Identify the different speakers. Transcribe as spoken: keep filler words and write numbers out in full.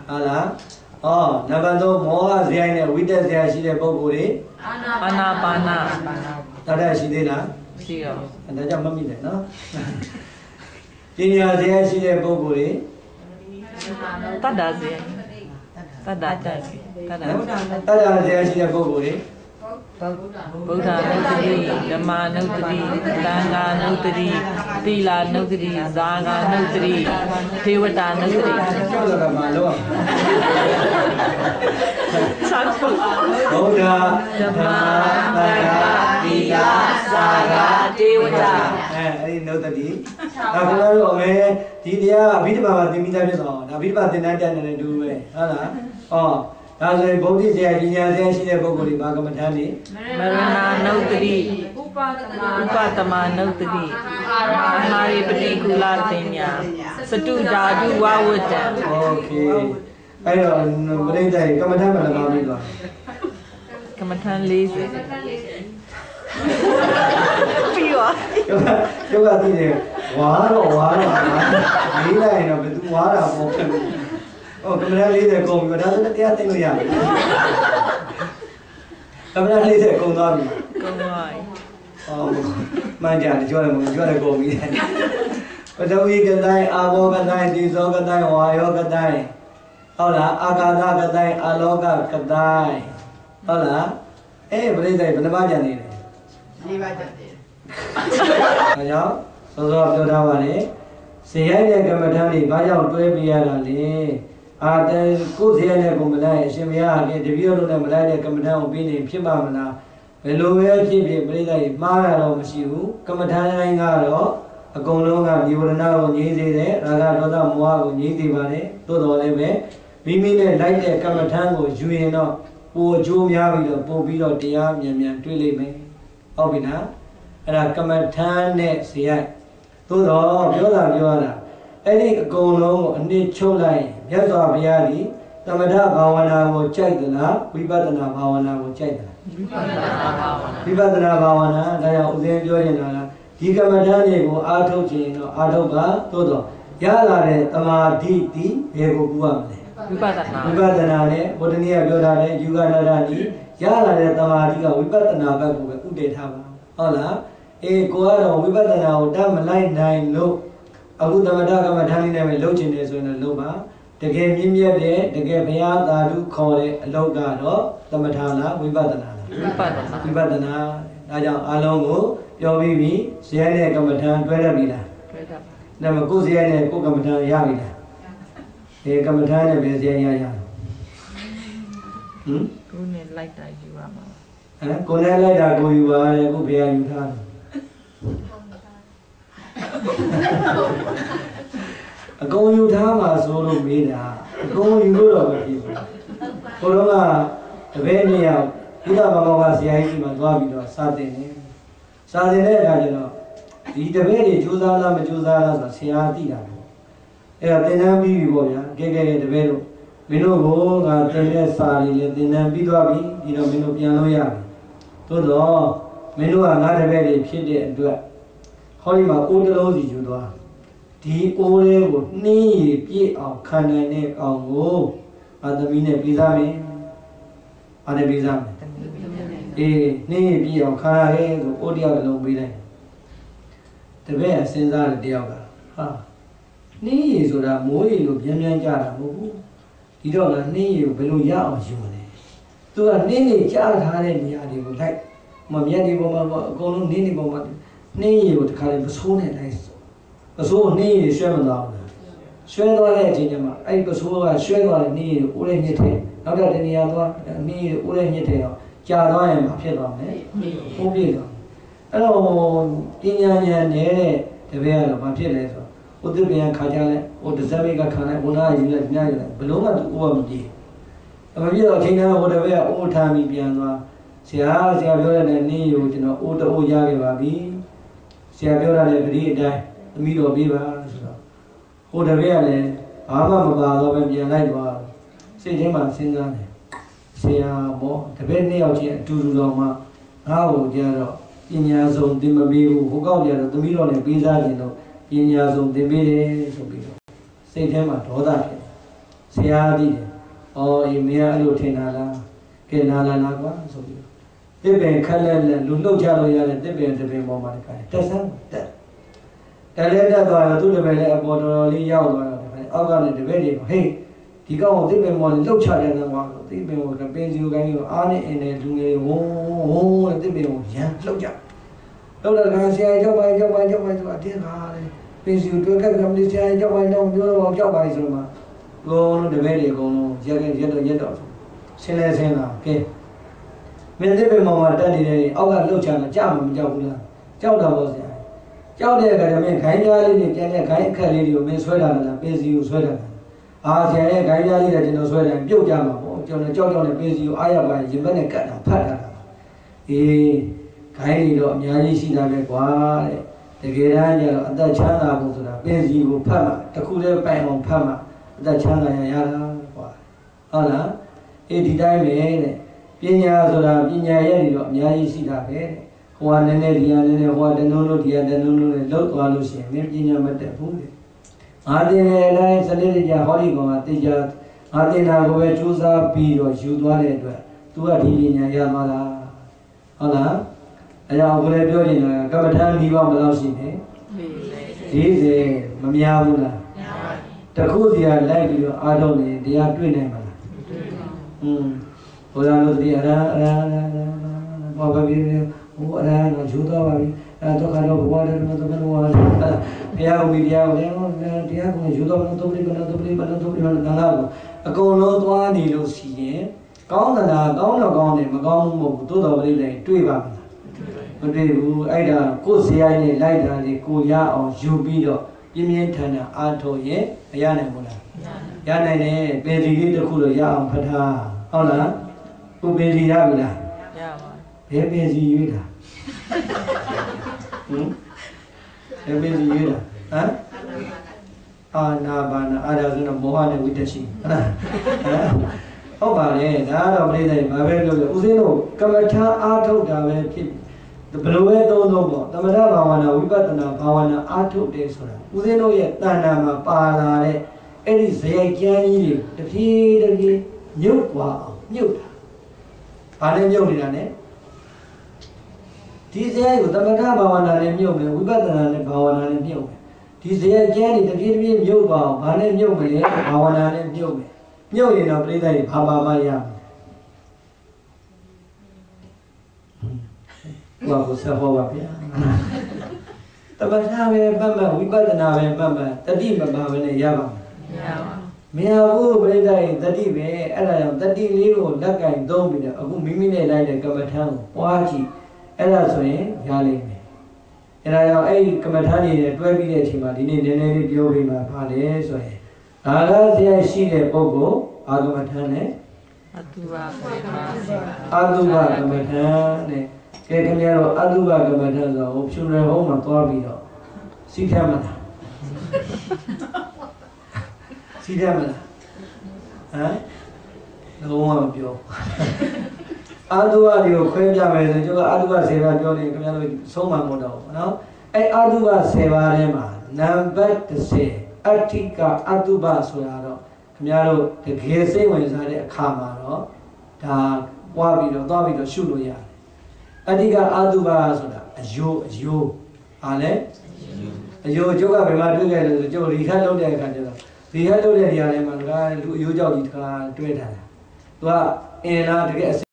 Speaker 1: Hala. Oh, nabando moha ziane wita zia shide pokore.
Speaker 2: Anapana.
Speaker 1: Tada shide la.
Speaker 2: Siyo.
Speaker 1: Anda jam mami le no. Pinya zia shide pokore.
Speaker 2: Tada zia. Tada zia. Tada.
Speaker 1: Tada zia shide pokore.
Speaker 2: Buddha Nutri, Dhamma Nutri, Sangha Nutri, Tila Nutri, Zaga Nutri, Devata Nutri.
Speaker 1: Buddha,
Speaker 2: Dhamma, Sangha, Tila, Zaga, Devata.
Speaker 1: Eh, ini Nutri. Aku lalu ome, dia abidba dimita beso, abidba dinada nene dua, hala. Oh. Kalau bukti saya dunia saya sini bukti bagaimana tadi?
Speaker 2: Marana Nutri, Upatama Nutri, Hari Pertikular Tinya, Satu Dadu Wawujan.
Speaker 1: Okey. Ayo, berita ini, kamu tahu mana kami tu?
Speaker 2: Kementerian Lise. Piwa.
Speaker 1: Coba, coba tidak. Wara, wara, ini lah ini betul wara bukan. Oh, kemudian lihat kau, kau dah sudah tiada tengok ya. Kemudian lihat kau tu.
Speaker 2: Kau mai.
Speaker 1: Oh, manja, jual mungkin jual kau ni. Betul ini kedai, abo kedai, tiso kedai, wayo kedai. Olah, agada kedai, aloga kedai. Olah, eh berita ini mana baca ni? Ni baca ni. Ayo, sesuatu jodoh ni. Siapa yang kemudian ni baca untuk biar ni. Ada kursian yang kumulai, semua ke debior orang mulai kemudian opini siapa mana, beluwe siapa berita ini, mana orang mesiu, kemudian yang ngaro, akonglongan diurna orang jadi deh, raga dosa mua orang jadi mana, tu doleh be, bimine lain kemudian orang jual no, po jual biar po biar dia mian tulis be, apa ada kemudian ne siapa, tu doh biar biar lah. Ini akonglong ini colai. Yang tu apa ya ni? Tamadha bhawana ko cai dana, vipassana bhawana ko cai dana. Vipassana bhawana, dah yang udah jual na. Jika macam ni ko athau cina, athau ka, tu tu. Ya lah le, tamadhi ti, bego buat le.
Speaker 2: Vipassana.
Speaker 1: Vipassana le, bukan ni apa jual le, juga nara ni. Ya lah le, tamadhi ka vipassana apa ko udah thapa. Olah, eh ko ada vipassana udah mulai naik lo. Aku tamadha ka macam ni ni lo cina so na lo ba. Degil mimpi deh, degil bayar tadu kore loga do, tamadhala vipassana.
Speaker 2: Vipassana.
Speaker 1: Vipassana, aja alongo, jauhi bi, siapa yang kemudian dua bila. Nama ku siapa yang ku kemudian ya bila. Eh kemudian yang biasa ya ya. Hmm?
Speaker 2: Ku ni like dah juga mah.
Speaker 1: Eh, ku ni like dah ku juga, ku biar juga. Kau you dah masuk rumah dah, kau you dulu apa sih? Kalau nggak, tapi ni ya, kita bawa kasih aja cuma dua bidang, satu ni, satu ni dah jelah. Di tapi ni jual lah, menjual lah, siapa tidak. Eh, tenang bibi boleh, kek-kek tapi tu, minu bo, nggak tenang sari le, tenang bibi dua bibi, dia minu piano ya. Tu tu, minu nggak tapi ni pilih dua. Hari mah udah sih jual. Di orang ko ni pi au kanan ni au go, ada mine pizza me, ada pizza me. Eh, ni pi au kanan ni tu orang dia belum beli. Tapi senza dia juga. Ha, ni sudah mui lu biar-biar cara mu. Tidak lah ni belum ya au cuma ni. Tu lah ni ni cara thare ni ada pun tak. Mamia di bawah kalau ni ni bawah ni itu kalau bersuara ni. Besul ni suami dah, suami dah le jadi macam, ay besul lah suami dah ni ulah ni teh, ada ni ada ni ulah ni teh, jadi yang apa dah ni, hobi dah. Kalau tinggalnya ni, tapi ada apa le tu, udah biar kerja le, udah sambil kerja, udah juga juga belum ada uang di. Tapi bila tinggal udah biar udah mi biar tu, siapa siapa orang ni itu na udah ujar ke babi, siapa orang le beri dah. Milo biba, so. Udah biar le, apa membawa apa biar lain bawa. Saya cuma senang le, saya mau, tapi ni aku cakap dulu lama, aku dia lo, ini asal di mabiru, aku dia lo, tapi lo le pizza ni lo, ini asal di mabiru, so biru. Saya cuma doa dah. ဆရာသည်တယ်အော်အေးမင်းအဲ့လိုထင်တာလားကဲနာလာနာကွာဆိုပြီးတစ်ပင်ခက်လက်လက်လူလှုပ်ချလို့ရတဲ့တစ်ပင်တစ်ပင်ပေါ်မှာတခါတက်ဆန်းတက်တက်လဲတက်သွားတော့သူ့တပည့်လည်းအပေါ်တော်တော်လေးရောက်သွားတော့တခါအောက်ကနေတပည့်တွေကဟေးဒီကောင်ကိုတစ်ပင်ပေါ်လှုပ်ချတယ်ကွာတစ်ပင်ကိုပင်စီကိုကိုင်းကိုအားနဲ့အင်းနဲ့လူငယ်ဝုန်းဝုန်းနဲ့တစ်ပင်ကိုရမ်းလှုပ်ကြလှုပ်တော့ခါဆရာကြောက်ပါကြောက်ပါကြောက်ပါဆိုအတင်းခါတယ်ပင်စီကိုတွေ့ခဲ့ကြမလို့ဆရာကြောက်ပါတော့ပြောတော့ကြောက်ပါဆိုမှအကုန်လုံးတပည့်တွေအကုန်လုံးရက်ရက်တော့ရက်တော့ဆင်းလဲဆင်းလာကဲမင်းတစ်ပင်ပေါ်မှာတက်နေတယ်အောက်ကလှုပ်ချတာကြာမှမကြောက်ဘူးလားကြောက်တာပေါ့ဆရာကြောက်တဲ့အခါကျမင်းခိုင်းကြားလေးတွေပြန်တဲ့ခိုင်းအခက်လေးတွေကိုမင်းဆွဲတာလားပင်စီကိုဆွဲတာလားအာဆရာရဲ့ခိုင်းကြားလေးတွေကျွန်တော်ဆွဲတယ်ပြုတ်ကြမှာပေါ့ကျွန်တော်ကြောက်ကြောက်နဲ့ပင်စီကိုအားရပါရင်ဘက်နဲ့ကတ်တာဖတ်တာအေးခိုင်းတွေတော့အများကြီးရှိတာပဲကွာတဲ့တကယ်တမ်းကျတော့အသက်ချမ်းသာဖို့ဆိုတာပင်စီကိုဖတ်မှတခုတည်းပိုင်အောင်ဖတ်မှအသက်ချမ်းသာရရတာကွာဟုတ်လားအေးဒီတိုင်းပဲတဲ့ပညာဆိုတာပညာရဲ့တွေတော့အများကြီးရှိတာပဲတဲ့ဟိုကနည်းနည်းဒီကနည်းနည်းဟိုကတနုံးလို့ဒီကတနုံးလို့လည်းလောက်သွားလို့ရှိရင်မင်းပညာမတက်ဘူးတဲ့ငါတင်တဲ့အတိုင်းစနစ်တကျဟောဒီကောင်ကတေချာငါတင်တာကိုပဲစူးစမ်းပြီးတော့ယူသွားတဲ့အတွက်သူကဒီပညာရသွားတာဟုတ်လားအဲကြောင့်ကိုလည်းပြောနေတာကမ္မထာဒီပေါင်းဘယ်လောက်ရှိနေ၄၀မများဘူးလားတခုစီကလိုက်ပြီးတော့အားထုတ်နေတရားတွေ့နိုင်မှာလားอืมဘုရားတို့ဒီအရာအရာဘာပဲပြီးဟိုအရာတော့ယူတော့ပါပြီအဲတော့ကတော့ဘဝတည်းမှာတော့ဘယ်လိုလဲဘုရားကိုတရားကိုလည်းတရားကိုယူတော့တော့ပြိပနာတော့ပြိပနာတော့ပြိပနာငါကအကုန်လုံးသွားနေလို့ရှိရင်ကောင်းတာကောင်းတော့ကောင်းတယ်မကောင်းဘူးမဟုတ်ဘူးတိုးတော်ပြိလည်းတွေ့ပါမလားမတွေ့ဘူးအဲ့ဒါကိုယ်စရိုက်နဲ့လိုက်တာလေကိုရအောင်ယူပြီးတော့ပြင်းပြင်းထန်ထန်အားထုတ်ရင်မရနိုင်ဘူးလားရနိုင်တယ်ပင်စီလေးတစ်ခုတော့ရအောင်ဖတ်ထားဟုတ်လားကိုပင်စီရပြီလားရပါဘယ်ပင်စီရွေးတာဟမ်ဘယ်ပင်စီရွေးတာဟမ်အာနာပါနာအာဒါဆိုတော့မောဟနဲ့ဝိတ္တရှိဟုတ်ပါလေဒါတော့ပြိဿတွေဘာပဲပြောလို့ဦးဇင်းတို့ကမ္မထာအားထုတ်တာပဲဖြစ်ဘယ်လိုပဲသုံးသုံးပေါ့သမထဘာဝနာဝိပဿနာဘာဝနာအားထုတ်တယ်ဆိုတာဦးဇင်းတို့ရဲ့တဏ္ဍာမှာပါလာတဲ့အဲ့ဒီဇယိုက်ကျမ်းကြီးတွေတဖြည်းတဖြည်းမြုပ်သွားအောင်မြုပ်တာဘာနဲ့မြုပ်နေတာလဲဒီဇယိုက်ကိုသမထဘာဝနာနဲ့မြုပ်မယ်ဝိပဿနာနဲ့ဘာဝနာနဲ့မြုပ်မယ်ဒီဇယိုက်ကျမ်းတွေတဖြည်းတဖြည်းမြုပ်သွားအောင်ဘာနဲ့မြုပ်မလဲဘာဝနာနဲ့မြုပ်မယ်မြုပ်ရင်တော့ပြိဿတွေဘာပါမှရမယ်ဘာကိုဆက်ဟောပါဗျာတပ္ပနာပဲပတ်မှဝိပဿနာပဲပတ်မှတတိမပါဘဲနဲ့ရပါမရပါဘူးမရဘူးပြိဿရဲ့တတိပဲအဲ့ဒါကြောင့်တတိလေးကိုလက်ကင်သုံးပြီးတော့အခုမိမိနဲ့လိုက်တဲ့ကမ္မထာကိုပွားကြည့်အဲ့ဒါဆိုရင်ရလိမ့်မယ်အဲ့ဒါကြောင့်အဲ့ဒီကမ္မထာနေနဲ့တွဲပြီးတဲ့အချိန်မှာဒီနေ့နည်းနည်းလေးပြောပြီးမှပါလေဆိုရင်ဒါကဆရာရှိတဲ့ပုဂ္ဂိုလ်အာကမ္မထာနဲ့အတုပကမ္မထာအတုပကမ္မထာနဲ့ကဲခင်ဗျားတို့အတုပကမ္မထာဆိုတော့ဖြူရယ်ဟုံးမှာသွားပြီးတော့စီးထမ်းမလားစီးထမ်းမလားဟမ်လုံးဝမပြောအတုပတွေကိုခွဲပြမယ်ဆိုကျွန်တော်အတုပ၁၀ပါးပြောနေခင်ဗျားတို့ဆုံးမမဟုတ်တော့ဘူးနော်အဲ့အတုပ၁၀ပါးထဲမှာနံပါတ်၁၀အဋ္ဌိကအတုပဆိုတာတော့ခင်ဗျားတို့တကယ်စိတ်ဝင်စားတဲ့အခါမှာတော့ဒါပွားပြီးတော့သွားပြီးတော့ရှုလို့ရတယ်အဋ္ဌိကအတုပဆိုတာအယိုးအယိုးဟာလဲအယိုးကျုပ်ကဘယ်မှာတွေ့ခဲ့လဲဆိုကျုပ်ဒီခါလုံးတဲ့အခါကျတော့ဒီခါလုံးတဲ့နေရာထဲမှာကလူအယိုးကြောက်ကြီးတခါတွေ့ထားတာသူကအင်လားတကယ်